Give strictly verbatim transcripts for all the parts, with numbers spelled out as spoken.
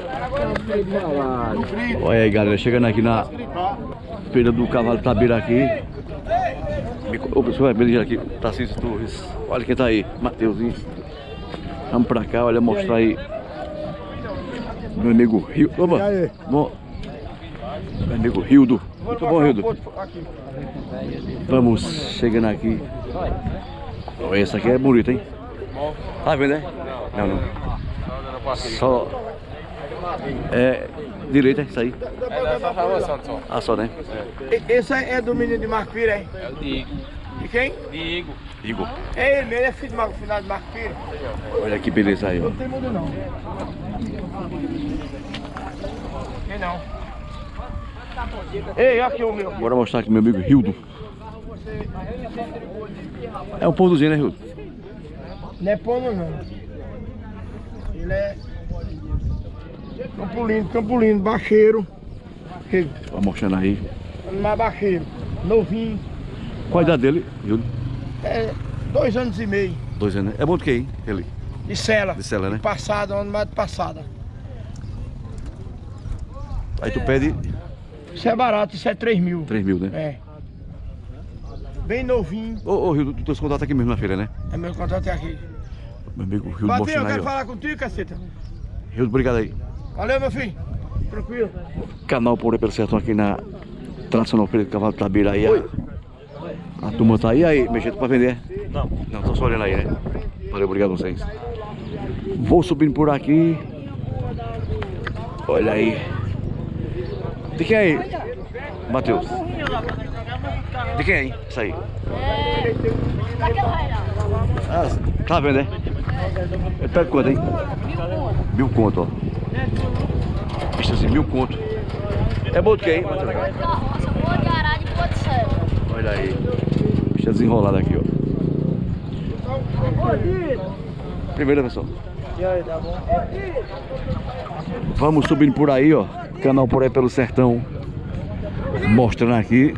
Olha aí, galera, chegando aqui na feira do cavalo Tabira aqui. O pessoal vai ver aqui, Tarcísio Torres. Olha quem tá aí, Mateuzinho. Vamos pra cá, olha, mostrar aí meu amigo Rio. Opa, bom. Meu amigo Rildo. Muito bom, Rildo. Vamos chegando aqui. Oh, essa aqui é bonita, hein? Tá vendo, né? Não, não. Só. É. Direita, isso aí. É só só. Ah, só, né? Esse é do menino de Marco Pires, hein? É o Diego. De quem? Diego. Igor. É ele mesmo, é filho de Marco, final de Marco Pires. Olha que beleza aí, ó. Não tem mundo não. Quem não? Ei, aqui o meu. Bora mostrar aqui meu amigo Rildo. É um pontozinho, né, Rildo? Não é pomo não. Ele é Campo Lindo, Campo Lindo, baixeiro. Tá mostrando aí. Mais baixeiro, novinho. Qual a idade dele, Rildo? É dois anos e meio. Dois anos, né? É bom do que, hein? Ele. De sela. De sela, né? Passada, ano mais de passada. Aí tu pede Isso é barato, isso é três mil. três mil, né? É. Bem novinho. Ô, ô Rildo, tu tem contato aqui mesmo na feira, né? É meu contato é aqui. Meu amigo Rildo Bateu, eu mostrando aí, quero ó. falar contigo, caceta. Rildo, obrigado aí. Valeu, meu filho. Tranquilo. Canal Por aí pelo Sertão aqui na tradicional feira do cavalo Tabira aí. A, a turma tá aí, aí, mexendo pra vender? Não. Não, tô só olhando aí, né? Valeu, obrigado a vocês. Vou subindo por aqui. Olha aí. De quem é aí? Matheus. De quem é aí? Isso aí. Ah, tá vendo, né? É perto de quanto, hein? Mil conto, ó. Bicho assim, mil conto. É bom de quem, hein, Matheus? Olha aí. Bicho desenrolado aqui, ó. Primeira, pessoal. Vamos subindo por aí, ó. Canal Por aí pelo Sertão. Mostrando aqui.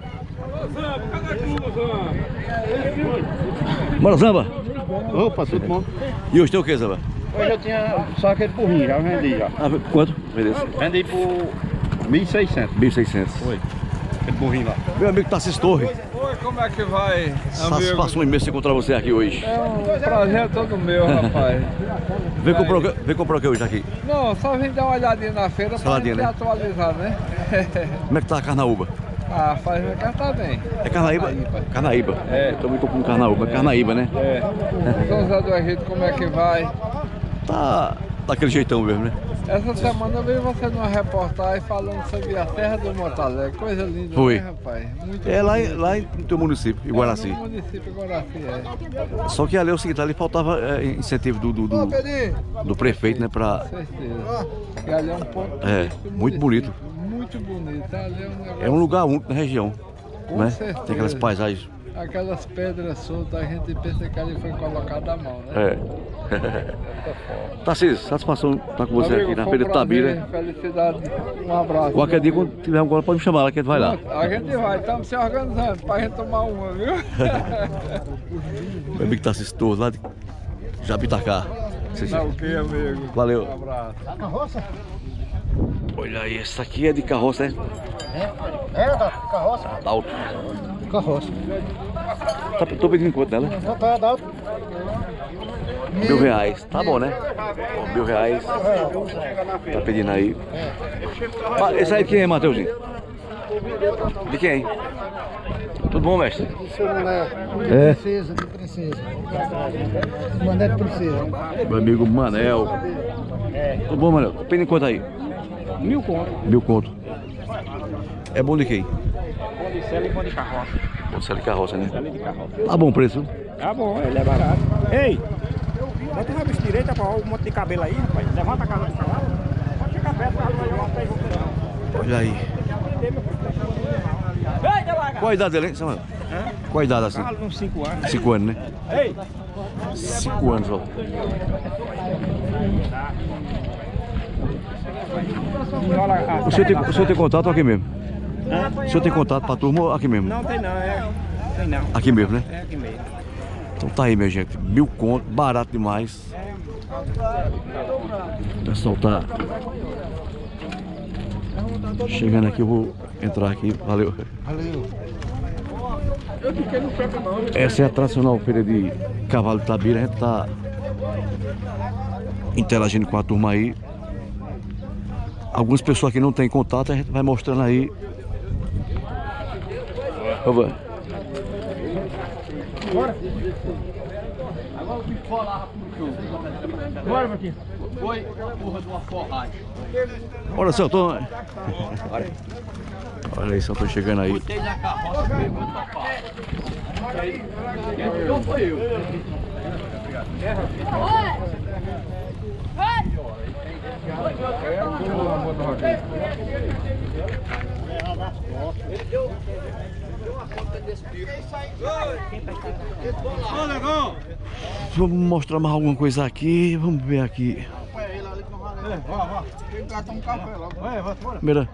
Bora, Zamba! Opa, tudo bom? E hoje tem o que, Zamba? Hoje eu tinha só aquele burrinho, já vendi já. Ah, quanto? Vendeu? Vendi por mil e seiscentos. mil e seiscentos. Foi. Aquele burrinho lá. Meu amigo Tarcísio Torres. Oi, como é que vai, Satisfação imensa encontrar você aqui hoje. É um prazer todo meu, rapaz. Vem comprar, o que- vem comprar o que hoje aqui? Não, só vim dar uma olhadinha na feira Só uma pra gente olhadinha, né? atualizar, né? Como é que tá a Carnaúba? Ah, faz ver que tá bem. É Carnaíba? Carnaíba. É. Eu também tô com Carnaúba, Carnaíba, né? É. São José do Egito, como é que vai? Tá daquele jeitão mesmo, né? Essa semana eu vi você numa reportagem falando sobre a Serra do Montalé. Coisa linda, Foi. né, rapaz? Muito É lá, em- bonito. lá em- no teu município, em Guaraci. É, no município de Guaraci, é. Só que ali é o seguinte, ali faltava é, incentivo do, do, do, do prefeito, né? Pra... Com certeza. E ali é um ponto É, turístico do muito município. bonito. Muito bonito. Ali é um negócio... É um lugar único na região, Com né? certeza. Tem aquelas paisagens. Aquelas pedras soltas, a gente pensa que ali foi colocada à mão, né? É. Tarcísio, satisfação estar com você Amigo, aqui na foi um Feira de prazer, Tabira. Felicidade. Um abraço. Qualquer dia, quando tiver um gole, pode me chamar lá que a gente vai lá. A gente vai, estamos se organizando pra gente tomar uma, viu? Meu amigo Tarcísio Torres, lá de Jabitacá. Não, o que, amigo? Valeu. Um abraço. Olha aí, essa aqui é de carroça, né? É, da carroça. Da Alto. Carroça. Tá, tô pedindo quanto dela? Não tá, da Mil reais. Tá bom, né? Ó, mil reais. Tá pedindo aí. Ma- Esse aí de quem é, Mateuzinho? De quem? Tudo bom, mestre? Seu Mané. É. Princesa, de princesa. Mané de princesa. Meu amigo Manel. Tudo bom, Manel? Tá pedindo quanto aí? Mil conto. Mil conto. É bom de quem? Bom de sela e bom de carroça. Bom de sela de carroça, né? Sela de carroça. Tá bom o preço. Tá bom, ele é barato. Ei! Bota o rabo direito para um monte de cabelo aí, rapaz. Levanta a casa do cavalo. Pode ficar perto, o cavalo vai levar até você não. Olha aí. Qual a idade dele, hein, Samuel? Hã? Qual a idade assim? Cavalo uns cinco anos. Cinco anos, né? Ei! Cinco anos, ó. O senhor tem, o senhor tem contato aqui mesmo? Hã? O senhor tem contato pra turma ou aqui mesmo? Não tem não, é. Tem não. Aqui mesmo, né? É aqui mesmo. Então tá aí, minha gente. Mil conto, barato demais. O pessoal tá Chegando aqui, eu vou entrar aqui. Valeu. Valeu. Essa é a tradicional feira de cavalo de Tabira. A gente tá interagindo com a turma aí. Algumas pessoas que não tem contato, a gente vai mostrando aí. Vamos. Bora. Agora o bicho falava pro show. Bora, Marquinhos. Foi porra de uma forragem. Olha só, eu tô. Olha aí, só tô chegando aí. Botei na carroça, pegou pra pau. Então foi eu. Vamos mostrar mais alguma coisa aqui. Vamos ver aqui. Mira.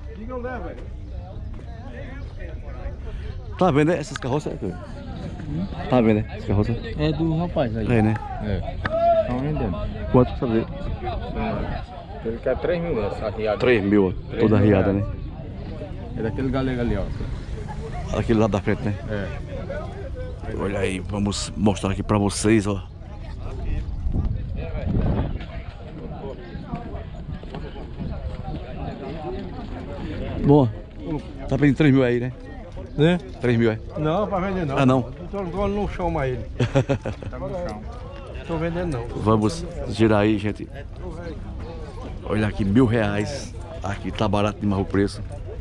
Tá vendo, né? Essas carroças? Tá vendo, né? Essas carroças? É do rapaz aí. É, né? É. Estão vendendo. Quanto sabe? Ele quer três mil essa riada. três mil, ó. Toda riada, né? É daquele galego ali, ó. Aquele lado da frente, né? É. Olha aí, vamos mostrar aqui pra vocês, ó. Bom, tá pedindo três mil aí, né? Né? três mil, é? Não, pra vender não. Ah, não? Então não chama ele. Tá no chão. Tô vendendo não. Vamos girar aí, gente. Olha aqui, mil reais. Aqui tá barato demais o preço.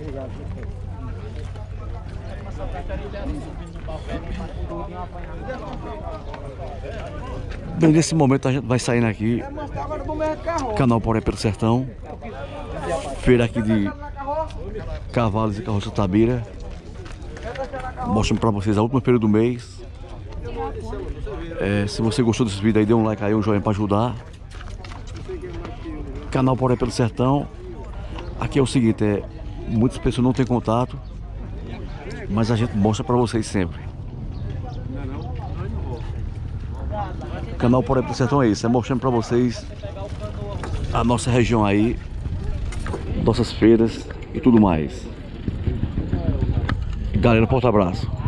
Bem, nesse momento a gente vai saindo aqui. Canal Porém pelo Sertão. Feira aqui de cavalos e carroça Tabira. Mostrando pra vocês a última feira do mês. É, se você gostou desse vídeo aí, dê um like aí, um joinha pra ajudar. Canal Porém pelo Sertão. Aqui é o seguinte, é, muitas pessoas não têm contato, mas a gente mostra pra vocês sempre. Canal Porém pelo Sertão é isso, é mostrando pra vocês a nossa região aí, nossas feiras e tudo mais. Galera, forte abraço.